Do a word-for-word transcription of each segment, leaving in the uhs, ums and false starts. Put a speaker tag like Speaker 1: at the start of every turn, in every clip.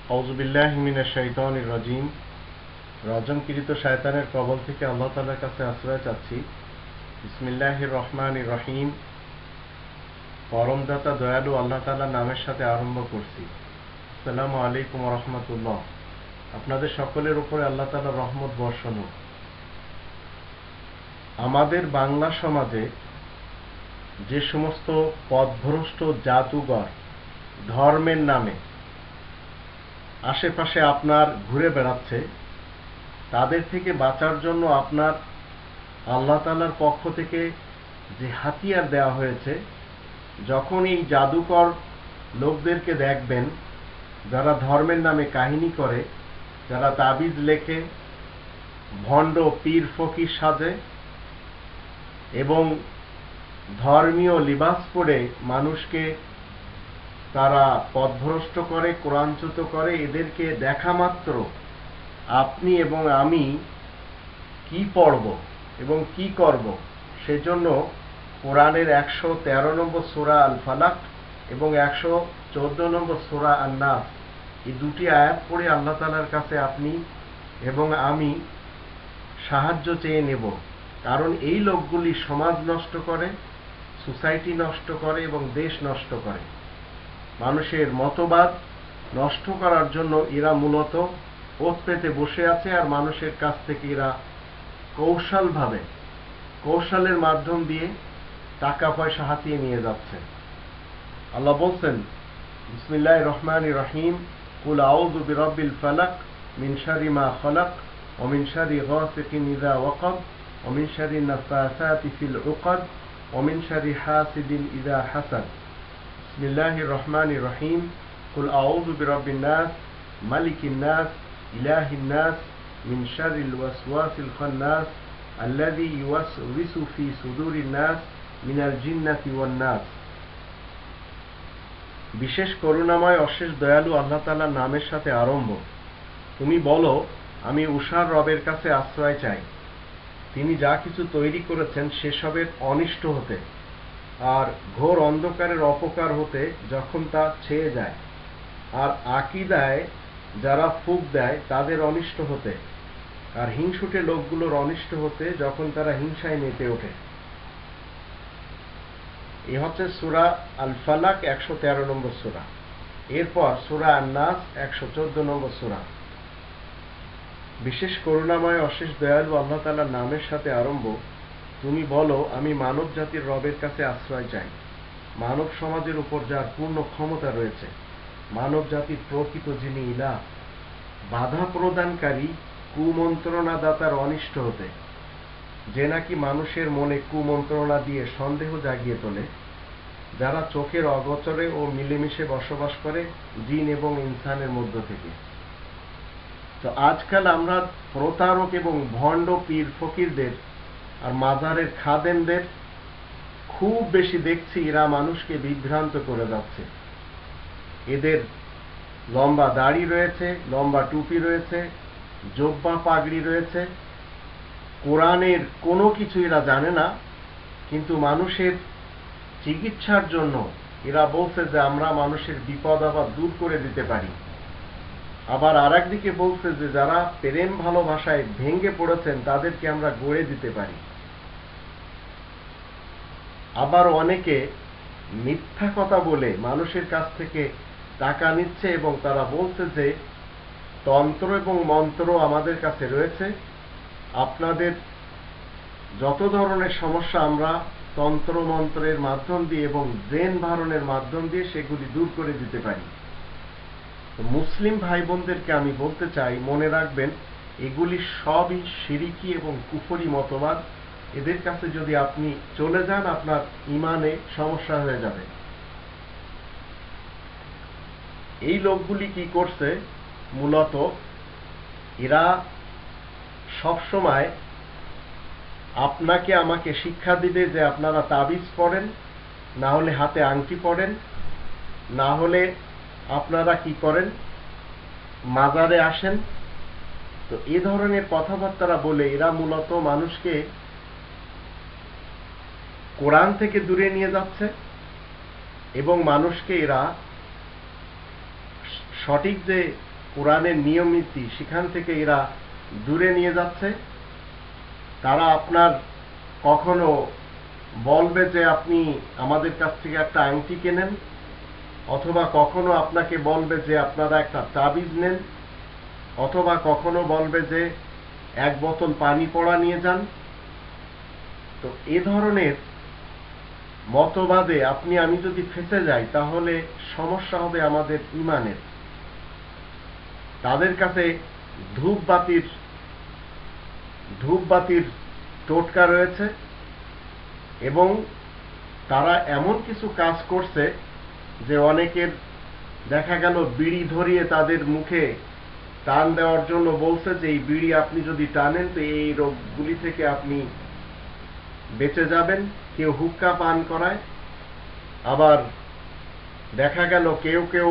Speaker 1: আউযুবিল্লাহি মিনাশ শাইতানির রাজিম। রজমকৃত শয়তানের কবল থেকে আল্লাহ তাআলার কাছে আশ্রয় চাচ্ছি। বিসমিল্লাহির রহমানির রহিম। পরমদাতা দয়ালু আল্লাহ তাআলার নামের সাথে আরম্ভ করছি। আসসালামু আলাইকুম ওয়া রাহমাতুল্লাহ। আপনাদের সকলের উপরে আল্লাহ তাআলার রহমত বর্ষণ হোক। আমাদের বাংলা সমাজে যে সমস্ত পথভ্রষ্ট জাদুঘর ধর্মের নামে আশেপাশে আপনার ঘুরে বেড়াচ্ছে, তাদের থেকে বাঁচার জন্য আপনার আল্লাহ তাআলার পক্ষ থেকে যে হাতিয়ার দেওয়া হয়েছে, যখন এই জাদুকর লোকদেরকে দেখবেন যারা ধর্মের নামে কাহিনী করে, যারা তাবিজ লেখে, ভণ্ড পীর ফকির সাজে এবং ধর্মীয় লিবাস পরে মানুষকে তারা পথভ্রষ্ট করে, কোরআনচ্যুত করে, এদেরকে দেখা মাত্র আপনি এবং আমি কি পড়ব এবং কি করব, সেজন্য কোরআনের একশো তেরো নম্বর সূরা আল ফালাক এবং একশো চোদ্দ নম্বর সূরা আন নাস, এই দুটি আয়াত পড়ে আল্লাহ তাআলার কাছে আপনি এবং আমি সাহায্য চেয়ে নেব। কারণ এই লোকগুলি সমাজ নষ্ট করে, সোসাইটি নষ্ট করে এবং দেশ নষ্ট করে। মানুষের মতবাদ নষ্ট করার জন্য এরা মূলত ওত পেতে বসে আছে, আর মানুষের কাছ থেকে এরা কৌশলভাবে কৌশলের মাধ্যম দিয়ে টাকা পয়সা হাতিয়ে নিয়ে যাচ্ছে। আল্লাহ বলছেন, বিসমিল্লাহির রহমানির রহিম, কুল আউযু বিরাব্বিল ফালাক মিন শাররি মা খালাক ওয়া মিন শাররি গাসিকিন ইযা ওয়াকাব ওয়া মিন শাররি নাফাসাতি ফিল উকাদ ওয়া মিন শাররি হাসিদিন ইযা হাসাদ। বিসমিল্লাহির রহমানির রহিম, কুল আউযু বিরাব্বিন নাস মালিকিন নাস ইলাহিন নাস মিন শাররিল ওয়াসওয়াসিল খান্নাস আল্লাযী ইউওয়াসওয়িসু ফি সুদুরিন নাস মিনাল জিন্নাতি ওয়ান নাস। বিশেষ করুণাময় অশেষ দয়ালু আল্লাহ তাআলার নামের সাথে আরম্ভ। তুমি বলো, আমি উষার রবের কাছে আশ্রয় চাই। তিনি যা কিছু তৈরি করেছেন সেসবের অনিষ্ট হতে আর ঘোর অন্ধকারের অপকার হতে যখন তা ছেয়ে যায়, আর আকীদায় যারা ফুঁক দেয় তাদের অনিষ্ট হতে, আর হিংসুটে লোকগুলোর অনিষ্ট হতে যখন তারা হিংসায় মেতে ওঠে। এ হচ্ছে সূরা আল ফালাক একশো তেরো নম্বর সূরা। এরপর সূরা আন নাস একশো চোদ্দ নম্বর সূরা। বিশেষ করুণাময় অশেষ দয়ালু আল্লাহ তাআলার নামের সাথে আরম্ভ। তুমি বলো, আমি মানব জাতির রবের কাছে আশ্রয় চাই। মানব সমাজের উপর যার পূর্ণ ক্ষমতা রয়েছে, মানব জাতির প্রকৃত যিনি ইলাহ, বাধা প্রদানকারী কুমন্ত্রণাদাতার অনিষ্ট হতে, যে নাকি মানুষের মনে কুমন্ত্রণা দিয়ে সন্দেহ জাগিয়ে তোলে, যারা চোখের অগোচরে ও মিলেমিশে বসবাস করে জিন এবং ইনসানের মধ্য থেকে। তো আজকাল আমরা প্রতারক এবং ভণ্ড পীর ফকিরদের আর মাজারের খাদেমদের খুব বেশি দেখছি, এরা মানুষকে বিভ্রান্ত করে যাচ্ছে। এদের লম্বা দাড়ি রয়েছে, লম্বা টুপি রয়েছে, জোব্বা পাগড়ি রয়েছে, কোরআনের কোনো কিছু এরা জানে না, কিন্তু মানুষের চিকিৎসার জন্য এরা বলছে যে আমরা মানুষের বিপদ আপদ দূর করে দিতে পারি। আবার আর একদিকে বলছে যে যারা প্রেম ভালোবাসায় ভেঙে পড়েছেন তাদেরকে আমরা গড়ে দিতে পারি। আবার অনেকে মিথ্যা কথা বলে মানুষের কাছ থেকে টাকা নিচ্ছে এবং তারা বলছে যে তন্ত্র এবং মন্ত্র আমাদের কাছে রয়েছে, আপনাদের যত ধরনের সমস্যা আমরা তন্ত্র মন্ত্রের মাধ্যম দিয়ে এবং জ্ঞান ধারণের মাধ্যম দিয়ে সেগুলি দূর করে দিতে পারি। মুসলিম ভাই বোনদেরকে আমি বলতে চাই, মনে রাখবেন এগুলি সবই শিরকি এবং কুফরি মতবাদ। এদের কাছে যদি আপনি চলে যান, আপনার ইমানে সমস্যা হয়ে যাবে। এই লোকগুলি কি করছে, মূলত এরা সবসময় আপনাকে আমাকে শিক্ষা দিবে যে আপনারা তাবিজ পড়েন, না হলে হাতে আংটি পড়েন, না হলে আপনারা কি করেন, মাজারে আসেন। তো এ ধরনের কথাবার্তা বলে এরা মূলত মানুষকে কোরআন থেকে দূরে নিয়ে যাচ্ছে এবং মানুষকে এরা সঠিক যে কোরআনের নিয়মনীতি সেখান থেকে এরা দূরে নিয়ে যাচ্ছে। তারা আপনার কখনো বলবে যে আপনি আমাদের কাছ থেকে একটা আংটি কেনেন, অথবা কখনো আপনাকে বলবে যে আপনারা একটা তাবিজ নেন, অথবা কখনো বলবে যে এক বোতল পানি পড়া নিয়ে যান। তো এ ধরনের মতবাদে আপনি আমি যদি ফেঁসে যাই তাহলে সমস্যা হবে আমাদের ঈমানের। তাদের কাছে ধূপবাতির ধূপবাতির টোটকা রয়েছে এবং তারা এমন কিছু কাজ করছে যে অনেকের দেখা গেল বিড়ি ধরিয়ে তাদের মুখে টান দেওয়ার জন্য বলছে যে এই বিড়ি আপনি যদি টানেন তো এই রোগগুলি থেকে আপনি বেঁচে যাবেন। কেউ হুক্কা পান করায়, আবার দেখা গেল কেউ কেউ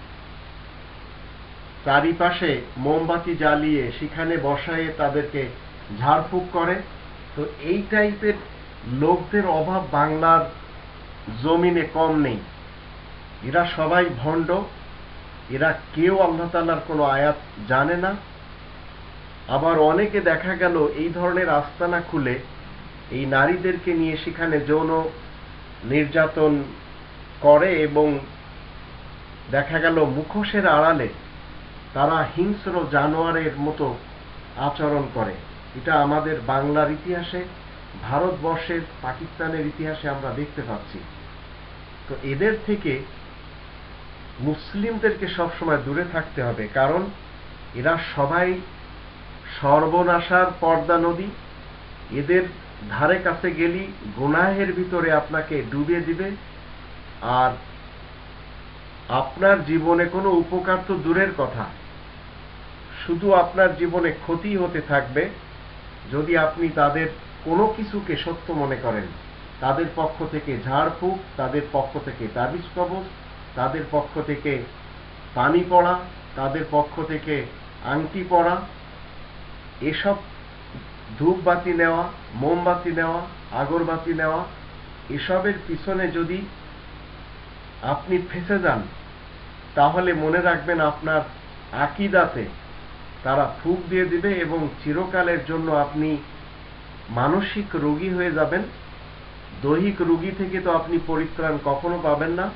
Speaker 1: চারিপাশে মোমবাতি জ্বালিয়ে সেখানে বসায়ে তাদেরকে ঝাড়ফুঁক করে। তো এই টাইপের লোকদের অভাব বাংলার জমিনে কম নেই। এরা সবাই ভণ্ড, এরা কেউ আল্লাহ তাআলার কোনো আয়াত জানে না। আবার অনেকে দেখা গেল এই ধরনের আস্তানা খুলে এই নারীদেরকে নিয়ে সেখানে যৌন নির্যাতন করে এবং দেখা গেল মুখোশের আড়ালে তারা হিংস্র জানোয়ারের মতো আচরণ করে। এটা আমাদের বাংলার ইতিহাসে, ভারতবর্ষের, পাকিস্তানের ইতিহাসে আমরা দেখতে পাচ্ছি। তো এদের থেকে মুসলিমদেরকে সবসময় দূরে থাকতে হবে, কারণ এরা সবাই সর্বনাশার পর্দা নদী। এদের ধারে কাছে গেলি গুনাহের ভিতরে আপনাকে ডুবিয়ে দিবে, আর আপনার জীবনে কোনো উপকার তো দূরের কথা, শুধু আপনার জীবনে ক্ষতি হতে থাকবে যদি আপনি তাদের কোনো কিছুকে সত্য মনে করেন। তাদের পক্ষ থেকে ঝাড়ফুঁক, তাদের পক্ষ থেকে তাবিজ কবজ, তাদের পক্ষ থেকে পানি পড়া, তাদের পক্ষ থেকে আংটি পড়া, এসব ধূপবাতি নেওয়া, মোমবাতি নেওয়া, আগরবাতি নেওয়া, এসবের পিছনে যদি আপনি ফেঁসে যান তাহলে মনে রাখবেন আপনার আকীদাতে তারা ফুঁক দিয়ে দিবে এবং চিরকালের জন্য আপনি মানসিক রোগী হয়ে যাবেন। দৈহিক রোগী থেকে তো আপনি পরিত্রাণ কখনো পাবেন না,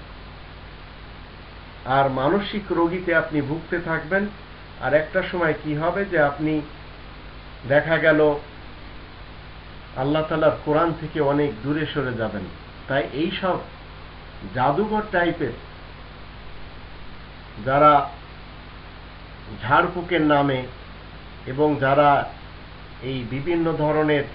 Speaker 1: আর মানসিক রোগীতে আপনি ভুগতে থাকবেন। আর একটা সময় কি হবে যে আপনি দেখা গেল আল্লাহ তাআলার কোরআন থেকে অনেক দূরে সরে যাবেন। তাই এই সব জাদুঘর টাইপের যারা ঝাড়ফুঁকের নামে এবং যারা এই বিভিন্ন ধরনের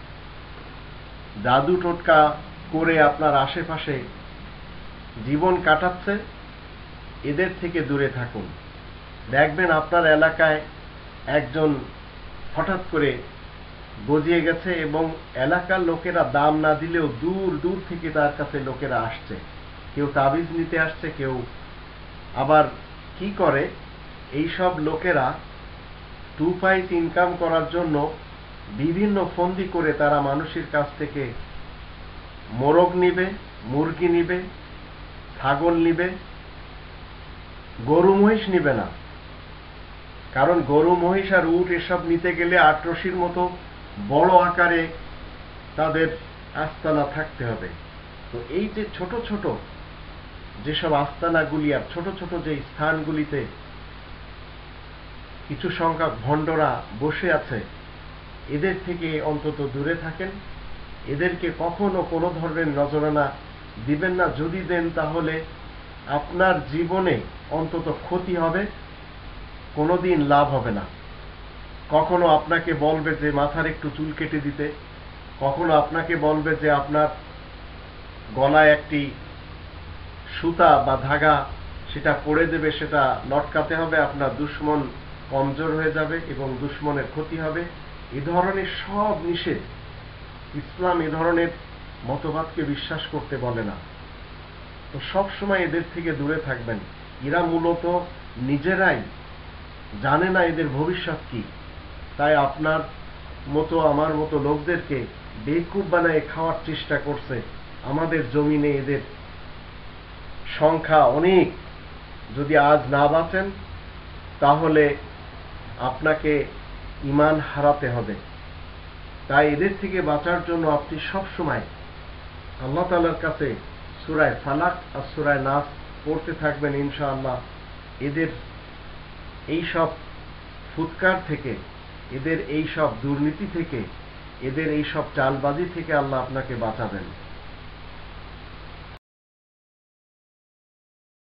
Speaker 1: জাদু টোটকা করে আপনার আশেপাশে জীবন কাটাচ্ছে, এদের থেকে দূরে থাকুন। দেখবেন আপনার এলাকায় একজন হঠাৎ করে গজিয়ে গেছে এবং এলাকার লোকেরা দাম না দিলেও দূর দূর থেকে তার কাছে লোকেরা আসছে। কেউ তাবিজ নিতে আসছে, কেউ আবার কি করে, এই সব লোকেরা টু পয়সা ইনকাম করার জন্য বিভিন্ন ফন্দি করে তারা মানুষের কাছ থেকে মোরগ নিবে, মুরগি নিবে, ছাগল নিবে, গরু মহিষ নিবে না। কারণ গরু মহিষ আর উট এসব নিতে গেলে আটরশির মতো বড় আকারে তাদের আস্তানা থাকতে হবে। তো এই যে ছোট ছোট যেসব আস্তানাগুলি আর ছোট ছোট যে স্থানগুলিতে কিছু সংখ্যক ভণ্ডরা বসে আছে, এদের থেকে অন্তত দূরে থাকেন। এদেরকে কখনো কোনো ধরনের নজরানা দিবেন না। যদি দেন তাহলে আপনার জীবনে অন্তত ক্ষতি হবে, কোনোদিন লাভ হবে না। কখনো আপনাকে বলবে যে মাথার একটু চুল কেটে দিতে, কখনো আপনাকে বলবে যে আপনার গলায় একটি সুতা বা ধাগা সেটা পড়ে দেবে, সেটা লটকাতে হবে, আপনার দুশমন কমজোর হয়ে যাবে এবং দুশমনের ক্ষতি হবে। এ ধরনের সব নিষেধ। ইসলাম এ ধরনের মতবাদকে বিশ্বাস করতে বলে না। তো সব সময় এদের থেকে দূরে থাকবেন। এরা মূলত নিজেরাই জানে না এদের ভবিষ্যৎ কি, তাই আপনার মতো আমার মতো লোকদেরকে বেকুব বানায় খাওয়ার চেষ্টা করছে। আমাদের জমিনে এদের সংখ্যা অনেক। যদি আজ না বাঁচেন তাহলে আপনাকে ঈমান হারাতে হবে। তাই এদের থেকে বাঁচার জন্য আপনি সব সময় আল্লাহ তাআলার কাছে সূরা ফালাক আর সূরা নাস পড়তে থাকবেন ইনশাআল্লাহ। এদের এই সব ফুৎকার থেকে, এদের এই সব দুর্নীতি থেকে, এদের এই সব চালবাজি থেকে আল্লাহ আপনাকে বাঁচাবেন।